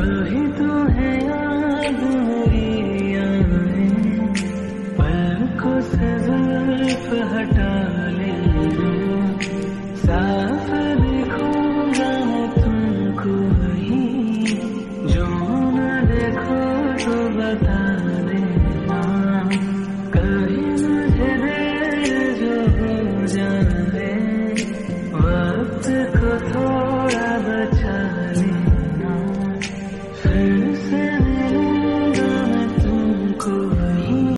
कभी तुम्हें याद मेरी आए, पलकों से जुल्फ हटा ले, साफ दिखूंगा मैं तुमको वही, जो न देखो तो बता देना। कभी मुझे देर जो हो जाए, वक्त को